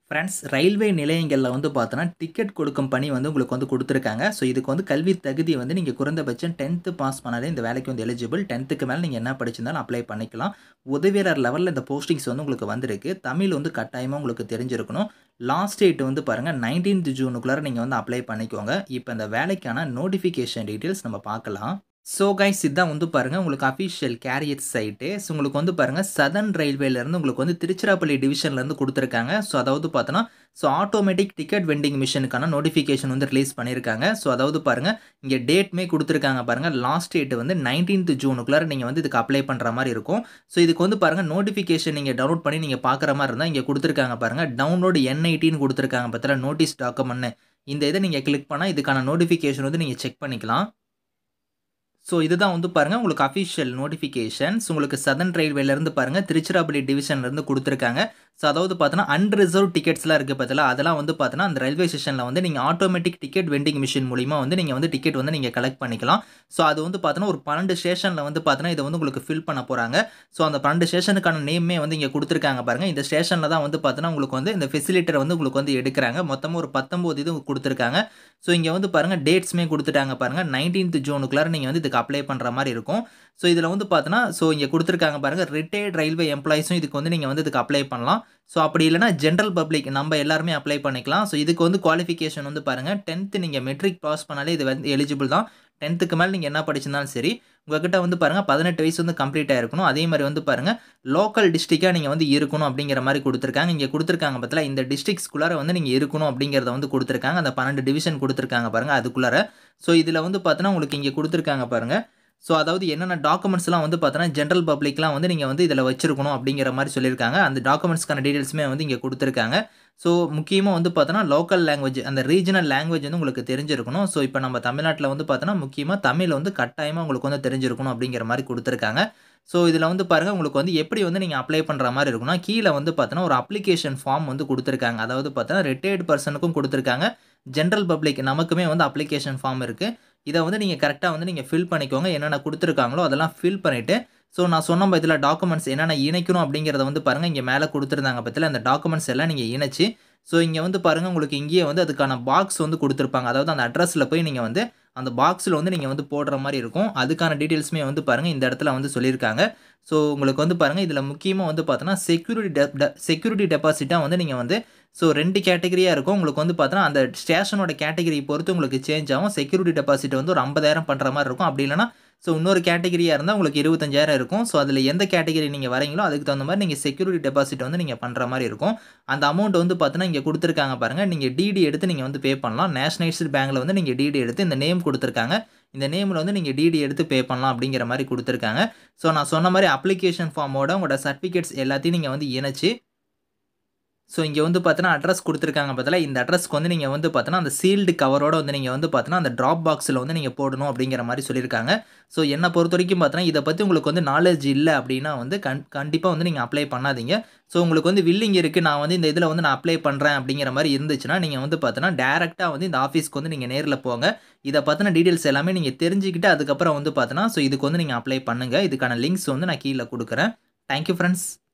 Friends, railway நிலையங்கள்ல வந்து பார்த்தோன்னா, ticket கொடுக்கும் பணி வந்து உங்களுக்கு வந்து குடுத்துருக்காங்க. ஸோ, இதுக்கு வந்து கல்வி தகுதி வந்து நீங்க குறைந்தபட்சம் 10த் பாஸ் பண்ணாலே இந்த வேலைக்கு வந்து எலிஜிபிள். 10த்துக்கு மேல நீங்க என்ன படிச்சிருந்தாலும் அப்ளை பண்ணிக்கலாம். உதவியாளர் லெவல்ல இந்த போஸ்டிங்ஸ் வந்து உங்களுக்கு வந்திருக்கு. தமிழ் வந்து கட்டாயமா உங்களுக்கு தெரிஞ்சிருக்கணும். லாஸ்ட் டேட் வந்து பாருங்க 19த் ஜூனுக்குள்ளார நீங்க வந்து அப்ளை பண்ணிக்கோங்க. இப்ப இந்த வேலைக்கான நோட்டிஃபிகேஷன் டீட்டெயில்ஸ் நம்ம பார்க்கலாம். ஸோ கைஸ், இதான் வந்து பாருங்க உங்களுக்கு அஃபிஷியல் கேரியர் சைட்டு. ஸோ உங்களுக்கு வந்து பாருங்க சதர்ன் ரயில்வேலேருந்து உங்களுக்கு வந்து திருச்சிராப்பள்ளி டிவிஷன்லேருந்து குடுத்துருக்காங்க. ஸோ அதாவது பார்த்தோன்னா, ஸோ ஆட்டோமேட்டிக் டிக்கெட் வெண்டிங் மிஷினுக்கான நோட்டிஃபிகேஷன் வந்து ரிலீஸ் பண்ணியிருக்காங்க. ஸோ அதாவது பாருங்க, இங்கே டேட்மே குடுத்துருக்காங்க பாருங்க. லாஸ்ட் டேட் வந்து 19த் ஜூனுக்குள்ளார நீங்க வந்து இதுக்கு அப்ளை பண்ற மாரி இருக்கும். ஸோ இதுக்கு வந்து பாருங்க நோட்டிஃபிகேஷன் நீங்க டவுன்லோட் பண்ணி நீங்க பார்க்குற மாரி இருந்தா, இங்க குடுத்துருக்காங்க பாருங்க. டவுன்லோட் N18ன்னு குடுத்துருக்காங்க பாத்தீங்களா, நோட்டீஸ் டாக்குமெண்ட்னு. இந்த இத நீங்க கிளிக் பண்ணா இதுக்கான நோட்டிஃபிகேஷன் வந்து நீங்க செக் பண்ணிக்கலாம். ஸோ இதுதான் வந்து பாருங்க உங்களுக்கு அஃபிஷியல் நோட்டிஃபிகேஷன்ஸ். உங்களுக்கு சதர்ன் ரயில்வேலேருந்து பாருங்க திருச்சிராப்பள்ளி டிவிஷன்லேருந்து குடுத்துருக்காங்க. ஸோ அதாவது பார்த்தோன்னா, அன்ரிசர்வ்ட் டிக்கெட்ஸ்லாம் இருக்கு பார்த்தீங்களா, அதெல்லாம் வந்து பார்த்தோன்னா, அந்த ரயில்வே ஸ்டேஷன்ல வந்து நீங்க ஆட்டோமேட்டிக் டிக்கெட் வெண்டிங் மிஷின் மூலியமா வந்து நீங்க வந்து டிக்கெட் வந்து நீங்க கலெக்ட் பண்ணிக்கலாம். ஸோ அது வந்து பார்த்தோன்னா, ஒரு 12 ஸ்டேஷன்ல வந்து பார்த்தோன்னா, இத வந்து உங்களுக்கு ஃபில் பண்ண போறாங்க. ஸோ அந்த 12 ஸ்டேஷனுக்கான நேம்மே வந்து இங்க குடுத்துருக்காங்க பாருங்க. இந்த ஸ்டேஷன்ல தான் வந்து பார்த்தோன்னா, உங்களுக்கு வந்து இந்த ஃபெசிலிட்டர வந்து உங்களுக்கு வந்து எடுக்குறாங்க. மொத்தமா ஒரு 19 இது குடுத்துருக்காங்க. ஸோ இங்க வந்து பாருங்க டேட்ஸ்மே குடுத்துட்டாங்க பாருங்க. 19த் ஜூனுக்குள்ளார நீங்க வந்து இதுக்கு அப்ளை பண்ற மாரி இருக்கும். ஸோ இதுல வந்து பார்த்தோன்னா, ஸோ இங்க குடுத்துருக்காங்க பாருங்க. ரிட்டயர்ட் ரயில்வே எம்ப்ளாயீஸும் இதுக்கு வந்து நீங்க வந்து இதுக்கு அப்ளை பண்ணலாம். ஸோ அப்படி இல்லன்னா ஜெனரல் பப்ளிக் நம்ப எல்லாருமே அப்ளை பண்ணிக்கலாம். ஸோ இதுக்கு வந்து குவாலிஃபிகேஷன் வந்து பாருங்க, 10த் நீங்க மெட்ரிக் பாஸ் பண்ணாலே இது வந்து எலிஜிபிள் தான். 10த்துக்கு மேல நீங்க என்ன படிச்சிருந்தாலும் சரி, உங்ககிட்ட வந்து பாருங்க 18 வயசு வந்து கம்ப்ளீட் ஆயிருக்கணும். அதே மாரி வந்து பாருங்க, லோக்கல் டிஸ்ட்ரிக்ட்டா நீங்க வந்து இருக்கணும் அப்படிங்கிற மாரி குடுத்துருக்காங்க. இங்க குடுத்துருக்காங்க பாத்தீங்களா, இந்த டிஸ்ட்ரிக்ட்ஸ்குள்ளார வந்து நீங்க இருக்கணும் அப்படிங்கிறத வந்து குடுத்துருக்காங்க. அந்த 12 டிவிஷன் குடுத்துருக்காங்க பாருங்க அதுக்குள்ளார. ஸோ இதுல வந்து பார்த்தோன்னா, உங்களுக்கு இங்க குடுத்துருக்காங்க பாருங்க. ஸோ அதாவது என்னென்ன டாக்குமெண்ட்ஸ்லாம் வந்து பார்த்தோன்னா, ஜெனரல் பப்ளிக்லாம் வந்து நீங்க வந்து இதுல வச்சிருக்கணும் அப்படிங்கிற மாரி சொல்லியிருக்காங்க. அந்த டாக்குமெண்ட்ஸ்க்கான டீட்டெயில்ஸுமே வந்து இங்க குடுத்துருக்காங்க. ஸோ முக்கியமா வந்து பார்த்தோன்னா, லோக்கல் லாங்குவேஜ் அந்த ரீஜனல் லாங்குவேஜ் வந்து உங்களுக்கு தெரிஞ்சிருக்கணும். ஸோ இப்ப நம்ம தமிழ்நாட்டுல வந்து பார்த்தோன்னா, முக்கியமா தமிழ் வந்து கட்டாயமா உங்களுக்கு வந்து தெரிஞ்சிருக்கணும் அப்படிங்கிற மாரி குடுத்துருக்காங்க. ஸோ இதுல வந்து பாருங்க, உங்களுக்கு வந்து எப்படி வந்து நீங்க அப்ளை பண்ற மாரி இருக்கும்னா, கீழ வந்து பார்த்தோன்னா, ஒரு அப்ளிகேஷன் ஃபார்ம் வந்து குடுத்துருக்காங்க. அதாவது பார்த்தோன்னா, ரிட்டயர்ட் பெர்சனுக்கும் குடுத்துருக்காங்க. ஜெனரல் பப்ளிக் நமக்குமே வந்து அப்ளிகேஷன் ஃபார்ம் இருக்கு. இத வந்து நீங்க கரெக்ட்டா வந்து நீங்க ஃபில் பண்ணிக்கோங்க. என்னென்ன குடுத்துருக்காங்களோ அதெல்லாம் ஃபில் பண்ணிட்டு, ஸோ நான் சொன்ன பாத்தீங்களா டாக்குமெண்ட்ஸ் என்னென்ன இணைக்கணும் அப்படிங்கிறத வந்து பாருங்க, இங்க மேல குடுத்துருந்தாங்க பாத்தீங்களா, அந்த டாக்குமெண்ட்ஸ் எல்லாம் நீங்க இணைச்சு, ஸோ இங்க வந்து பாருங்க உங்களுக்கு இங்கேயே வந்து அதுக்கான பாக்ஸ் வந்து குடுத்துருப்பாங்க. அதாவது அந்த அட்ரஸ்ல போய் நீங்க வந்து அந்த பாக்ஸ்ல வந்து நீங்க வந்து போடுற மாரி இருக்கும். அதுக்கான டீட்டெயில்ஸுமே வந்து பாருங்க இந்த இடத்துல வந்து சொல்லியிருக்காங்க. ஸோ உங்களுக்கு வந்து பாருங்க, இதுல முக்கியமா வந்து பார்த்தோன்னா, செக்யூரிட்டி டெபாசிட்டா வந்து நீங்க வந்து ஸோ 2 கேட்டகரியா இருக்கும். உங்களுக்கு வந்து பார்த்தோன்னா, அந்த ஸ்டேஷனோட கேட்டகரி பொறுத்து உங்களுக்கு சேஞ்ச் ஆகும். செக்யூரிட்டி டெபாசிட் வந்து ஒரு 50,000 பண்ற மாரி இருக்கும். அப்படி இல்லன்னா, ஸோ இன்னொரு கேட்டகரியா இருந்தா உங்களுக்கு 25,000 இருக்கும். ஸோ அதுல எந்த கேட்டகரி நீங்க வரீங்களோ, அதுக்கு தகுந்த மாரி நீங்க செக்யூரிட்டி டெபாசிட் வந்து நீங்க பண்ற மாரி இருக்கும். அந்த அமௌண்ட் வந்து பார்த்தோன்னா, இங்க குடுத்துருக்காங்க பாருங்க. நீங்க டிடி எடுத்து நீங்க வந்து பே பண்ணலாம். நேஷனலைஸ்டு பேங்க்ல வந்து நீங்க டிடி எடுத்து இந்த நேம் குடுத்துருக்காங்க. இந்த நேம்ல வந்து நீங்க டிடி எடுத்து பே பண்ணலாம் அப்படிங்கிற மாரி குடுத்துருக்காங்க. ஸோ நான் சொன்ன மாரி அப்ளிகேஷன் ஃபார்மோட உங்களோட சர்டிஃபிகேட்ஸ் எல்லாத்தையும் நீங்க வந்து இணைச்சு, ஸோ இங்க வந்து பார்த்தோன்னா, அட்ரஸ் குடுத்துருக்காங்க பாத்தீங்களா, இந்த அட்ரஸ்க்கு வந்து நீங்க வந்து பார்த்தோன்னா, அந்த சீல்டு கவரோட வந்து நீங்க வந்து பார்த்தோன்னா, அந்த டிராப் பாக்ஸ்ல வந்து நீங்க போடணும் அப்படிங்கிற மாரி சொல்லியிருக்காங்க. ஸோ என்ன பொறுத்தவரைக்கும் பார்த்தோன்னா, இத பத்தி உங்களுக்கு வந்து நாலேட்ஜ் இல்ல அப்படின்னா வந்து கண்டிப்பா வந்து நீங்க அப்ளை பண்ணாதீங்க. ஸோ உங்களுக்கு வந்து வில்லிங் இருக்கு, நான் வந்து இந்த இதுல வந்து நான் அப்ளை பண்றேன் அப்படிங்கிற மாரி இருந்துச்சுன்னா, நீங்க வந்து பார்த்தோன்னா, டைரக்ட்டா வந்து இந்த ஆஃபீஸ்க்கு வந்து நீங்க நேர்ல போங்க. இத பத்தின டீட்டெயில்ஸ் எல்லாமே நீங்க தெரிஞ்சுக்கிட்டு, அதுக்கப்புறம் வந்து பார்த்தோன்னா, ஸோ இதுக்கு வந்து நீங்க அப்ளை பண்ணுங்க. இதுக்கான லிங்க்ஸ் வந்து நான் கீழ குடுக்குறேன். Thank you friends.